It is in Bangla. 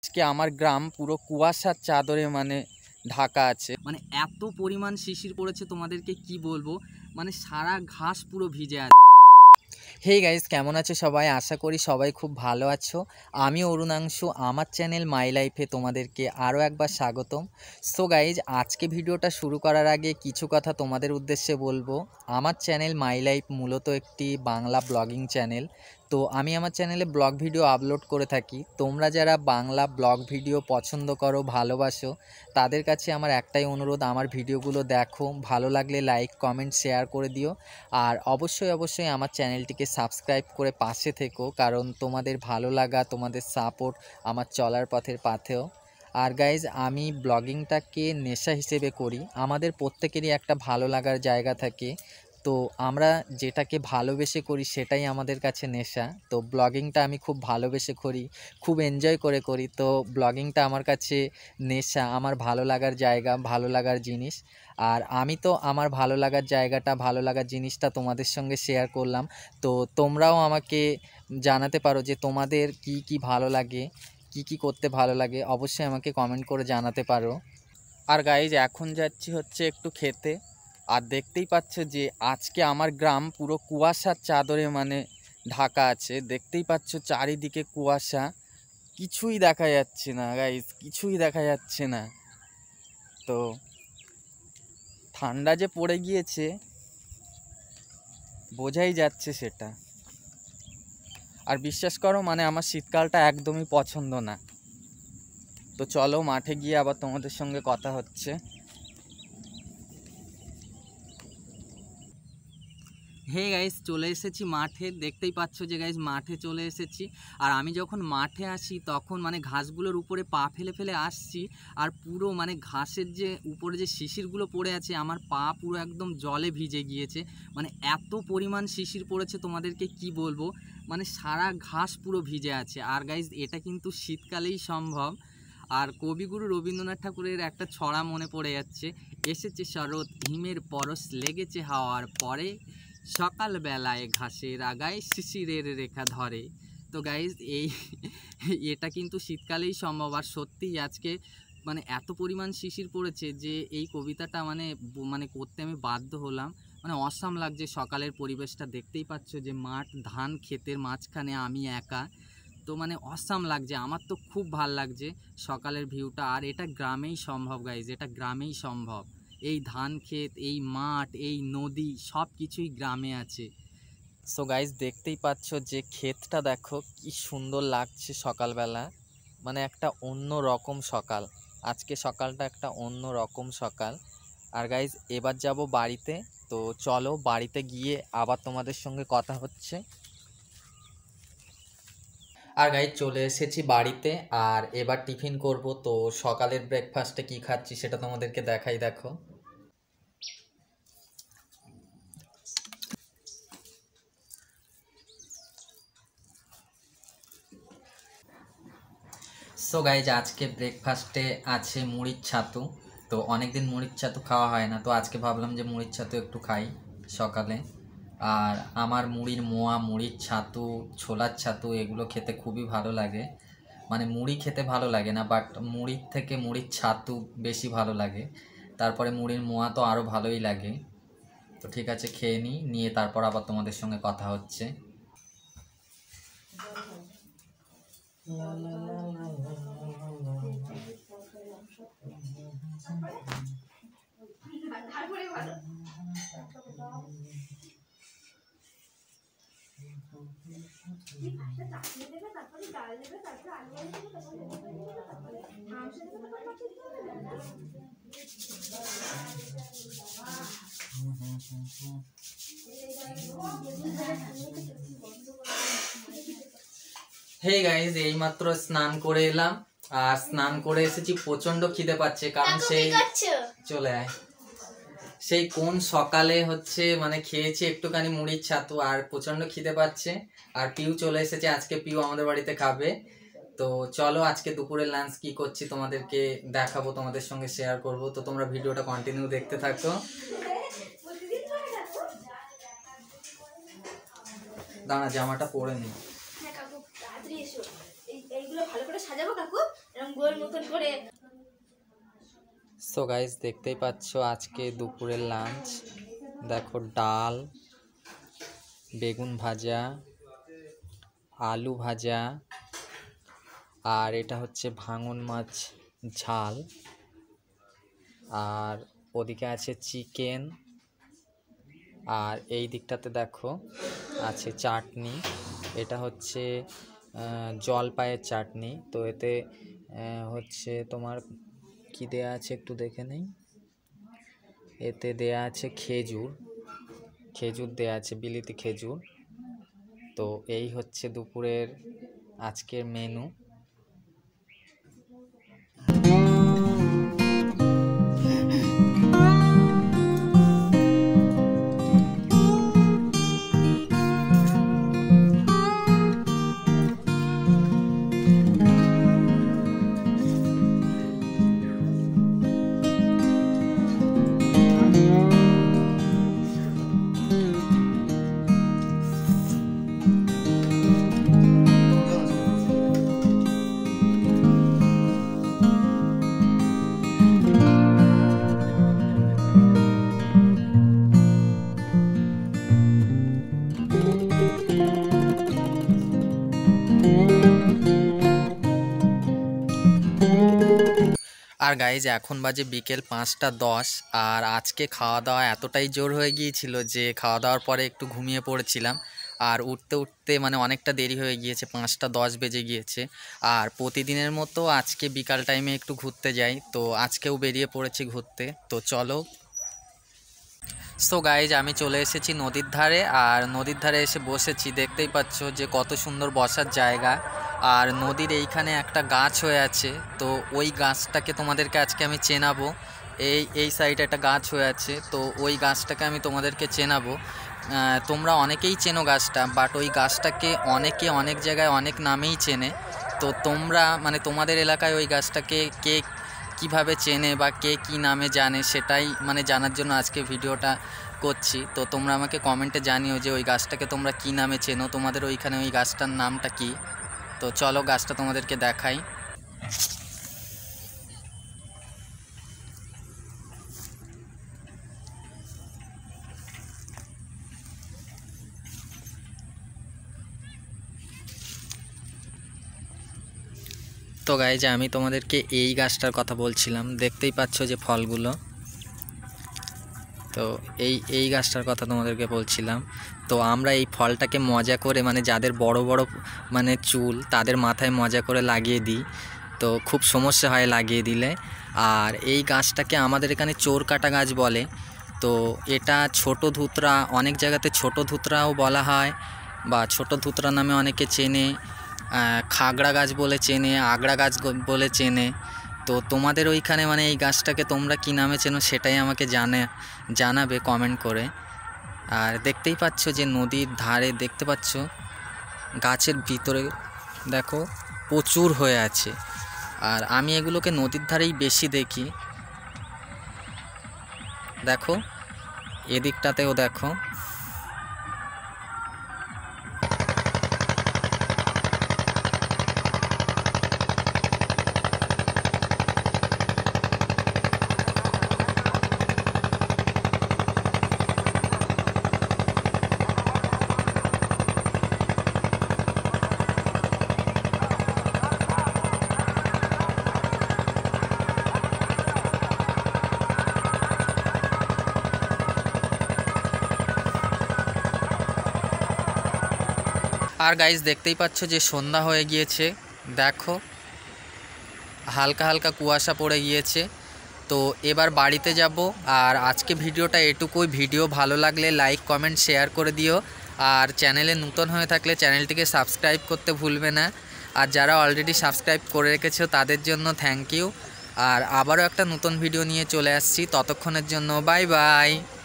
আজকে আমার গ্রাম পুরো কুয়াশার চাদরে ঢাকা আছে। এত পরিমাণ শিশির পড়েছে তোমাদেরকে কি বলবো, সারা ঘাস পুরো ভিজে আছে। হে গাইজ, কেমন আছো সবাই? আশা করি সবাই খুব ভালো আছো। আমি অরুণাংশু, আমার চ্যানেল মাই লাইফে তোমাদেরকে আরও একবার স্বাগতম। সো গাইজ, আজকে ভিডিওটা শুরু করার আগে কিছু কথা তোমাদের উদ্দেশ্যে বলবো। আমার চ্যানেল মাই লাইফ মূলত একটি বাংলা ব্লগিং চ্যানেল। তো আমি আমার চ্যানেলে ব্লগ ভিডিও আপলোড করে থাকি। তোমরা যারা বাংলা ব্লগ ভিডিও পছন্দ করো, ভালোবাসো, তাদের কাছে আমার একটাই অনুরোধ, আমার ভিডিওগুলো দেখো, ভালো লাগলে লাইক, কমেন্ট, শেয়ার করে দিও। আর অবশ্যই আমার চ্যানেলটিকে সাবস্ক্রাইব করে পাশে থেকো, কারণ তোমাদের ভালো লাগা, তোমাদের সাপোর্ট আমার চলার পথের পাথেও। আর গাইজ, আমি ব্লগিংটাকে নেশা হিসেবে করি। আমাদের প্রত্যেকেরই একটা ভালো লাগার জায়গা থাকে, তো আমরা যেটাকে ভালোবেসে করি সেটাই আমাদের কাছে নেশা। তো ব্লগিংটা আমি খুব ভালোবেসে করি, খুব এনজয় করে করি। তো ব্লগিংটা আমার কাছে নেশা, আমার ভালো লাগার জায়গা, ভালো লাগার জিনিস। আর আমি তো আমার ভালো লাগার জায়গাটা, ভালো লাগার জিনিসটা তোমাদের সঙ্গে শেয়ার করলাম। তো তোমরাও আমাকে জানাতে পারো যে তোমাদের কি ভালো লাগে, কি করতে ভালো লাগে, অবশ্যই আমাকে কমেন্ট করে জানাতে পারো। আর গাইজ, এখন যাচ্ছি হচ্ছে একটু খেতে। আর দেখতেই পাচ্ছ যে আজকে আমার গ্রাম পুরো কুয়াশার চাদরে ঢাকা আছে। দেখতেই পাচ্ছ চারিদিকে কুয়াশা, কিছুই দেখা যাচ্ছে না গাইজ, কিছুই দেখা যাচ্ছে না। তো ঠান্ডা যে পড়ে গিয়েছে বোঝাই যাচ্ছে সেটা। আর বিশ্বাস করো, আমার শীতকালটা একদমই পছন্দ না। তো চলো মাঠে গিয়ে আবার তোমাদের সঙ্গে কথা হচ্ছে। হে গাইস, চলে এসেছি মাঠে। দেখতেই পাচ্ছ যে গাইস মাঠে চলে এসেছি। আর আমি যখন মাঠে আসি তখন ঘাসগুলোর উপরে পা ফেলে ফেলে আসছি। আর পুরো ঘাসের যে উপরে যে শিশিরগুলো পড়ে আছে, আমার পা পুরো একদম জলে ভিজে গিয়েছে। এত পরিমাণ শিশির পড়েছে তোমাদেরকে কি বলবো, সারা ঘাস পুরো ভিজে আছে। আর গাইস, এটা কিন্তু শীতকালেই সম্ভব। আর কবিগুরু রবীন্দ্রনাথ ঠাকুরের একটা ছড়া মনে পড়ে যাচ্ছে, এসেছে শরৎ হিমের পরশ লেগেছে হাওয়ার পরে, সকালবেলায় ঘাসের আগায় শিশিরের রেখা ধরে। তো গাইজ, এটা কিন্তু শীতকালেই সম্ভব। আর সত্যিই আজকে এত পরিমাণ শিশির পড়েছে যে এই কবিতাটা করতে আমি বাধ্য হলাম। অসাম লাগছে সকালের পরিবেশটা। দেখতেই পাচ্ছ যে মাঠ, ধান ক্ষেতের মাঝখানে আমি একা। তো অসাম লাগছে, আমার তো খুব ভাল লাগছে সকালের ভিউটা। আর এটা গ্রামেই সম্ভব গাইজ, এটা গ্রামেই সম্ভব। এই ধান ক্ষেত, এই মাঠ, এই নদী, সব কিছুই গ্রামে আছে। সো গাইজ, দেখতেই পাচ্ছ যে ক্ষেতটা দেখো কি সুন্দর লাগছে সকালবেলা। একটা অন্য রকম সকাল, আজকে সকালটা একটা অন্য রকম সকাল। আর গাইজ, এবার যাব বাড়িতে। তো চলো বাড়িতে গিয়ে আবার তোমাদের সঙ্গে কথা হচ্ছে। আর গাইজ, চলে এসেছি বাড়িতে। আর এবার টিফিন করব। তো সকালের ব্রেকফাস্টে কি খাচ্ছি সেটা তোমাদেরকে দেখাই, দেখো। সো গাইজ, আজকে ব্রেকফাস্টে আছে মুড়ির ছাতু। তো অনেকদিন মুড়ির ছাতু খাওয়া হয় না, তো আজকে ভাবলাম যে মুড়ির ছাতু একটু খাই সকালে। আর আমার মুড়ির মোয়া, মুড়ির ছাতু, ছোলার ছাতু এগুলো খেতে খুবই ভালো লাগে। মুড়ি খেতে ভালো লাগে না, বাট মুড়ির থেকে মুড়ির ছাতু বেশি ভালো লাগে। তারপরে মুড়ির মোয়া তো আরও ভালোই লাগে। তো ঠিক আছে, খেয়ে নিয়ে তারপর আবার তোমাদের সঙ্গে কথা হচ্ছে। হে গাইজ, এইমাত্র স্নান করে এলাম। আর স্নান করে এসেছি, প্রচন্ড খিদে পাচ্ছে, কারণ চলে আয়, সেই কোন সকালে খেয়েছি একটুখানি মুড়ির ছাতু, আর প্রচন্ড খিদে পাচ্ছে। আর পিউ চলে এসেছে, আজকে পিউ আমাদের বাড়িতে খাবে। তো চলো আজকে দুপুরের লাঞ্চ কি করছি তোমাদেরকে দেখাবো, তোমাদের সঙ্গে শেয়ার করব। তো তোমরা ভিডিওটা কন্টিনিউ দেখতে থাকো। দাঁড়া, জামাটা পরে নি। সো গাইজ দেখতেই পাচ্ছ আজকে দুপুরের লাঞ্চ। দেখো ডাল, বেগুন ভাজা, আলু ভাজা, আর এটা হচ্ছে ভাঙন মাছ ঝাল, আর ওদিকে আছে চিকেন, আর এই দিকটাতে দেখো আছে চাটনি। এটা হচ্ছে জলপাইয়ের চাটনি। তো এতে হচ্ছে তোমার কি দেয়া আছে একটু দেখে নেই। এতে দেয়া আছে খেজুর দেয়া আছে, বিলিতি খেজুর। তো এই হচ্ছে দুপুরের আজকের মেনু। আর গাইজ এখন বাজে বিকেল 5টা 10, আর আজকে খাওয়া দাওয়া এতটাই জোর হয়ে গিয়েছিল যে খাওয়া দাওয়ার পরে একটু ঘুমিয়ে পড়েছিলাম। আর উঠতে উঠতে মানে অনেকটা দেরি হয়ে গিয়েছে, 5টা 10 বেজে গিয়েছে। আর প্রতিদিনের মতো আজকে বিকাল টাইমে একটু ঘুরতে যাই, তো আজকেও বেরিয়ে পড়েছি ঘুরতে। তো চলো। সো গাইজ আমি চলে এসেছি নদীর ধারে, আর নদীর ধারে এসে বসেছি। দেখতেই পাচ্ছ যে কত সুন্দর বসার জায়গা। আর নদীর এইখানে একটা গাছ হয়ে আছে, তো ওই গাছটাকে তোমাদেরকে আজকে আমি চেনাবো। এই সাইডে একটা গাছ হয়ে আছে, তো ওই গাছটাকে আমি তোমাদেরকে চেনাবো। তোমরা অনেকেই চেনো গাছটা, বাট ওই গাছটাকে অনেকে অনেক জায়গায় অনেক নামেই চেনে। তো তোমরা মানে তোমাদের এলাকায় ওই গাছটাকে কে কিভাবে চেনে বা কে কী নামে জানে, সেটাই মানে জানার জন্য আজকে ভিডিওটা করছি। তো তোমরা আমাকে কমেন্টে জানিও যে ওই গাছটাকে তোমরা কী নামে চেনো, তোমাদের ওইখানে ওই গাছটার নামটা কী। তো চলো গাছটা তোমাদেরকে দেখাই। তো গাইজ আমি তোমাদেরকে এই গাছটার কথা বলছিলাম, দেখতেই পাচ্ছ যে ফলগুলো। তো এই গাছটার কথা তোমাদেরকে বলছিলাম। তো আমরা এই ফলটাকে মজা করে মানে যাদের বড় বড় মানে চুল তাদের মাথায় মজা করে লাগিয়ে দিই, তো খুব সমস্যা হয় লাগিয়ে দিলে। আর এই গাছটাকে আমাদের এখানে চোর কাটা গাছ বলে। তো এটা ছোট ধুতরা, অনেক জায়গাতে ছোট ধুতরাও বলা হয়, বা ছোট ধুতরা নামে অনেকে চেনে, খাগড়া গাছ বলে চেনে, আগড়া গাছ বলে চেনে। তো তোমাদের ওইখানে মানে এই গাছটাকে তোমরা কী নামে চেনো সেটাই আমাকে জানাবে কমেন্ট করে। আর দেখতেই পাচ্ছ যে নদীর ধারে দেখতে পাচ্ছ গাছের ভিতরে দেখো প্রচুর হয়ে আছে। আর আমি এগুলোকে নদীর ধারেই বেশি দেখি। দেখো এদিকটাতেও দেখো। আর গাইজ দেখতেই পাচ্ছ যে সন্ধ্যা হয়ে গিয়েছে। দেখো হালকা হালকা কুয়াশা পড়ে গিয়েছে। তো এবার বাড়িতে যাব। আর আজকে ভিডিওটা এটুকুই। ভিডিও ভালো লাগলে লাইক কমেন্ট শেয়ার করে দিও। আর চ্যানেলে নতুন হয়ে থাকলে চ্যানেলটিকে সাবস্ক্রাইব করতে ভুলবে না। আর যারা অলরেডি সাবস্ক্রাইব করে রেখেছো তাদের জন্য থ্যাংক ইউ। আর আবারও একটা নতুন ভিডিও নিয়ে চলে আসছি, ততক্ষণের জন্য বাই বাই।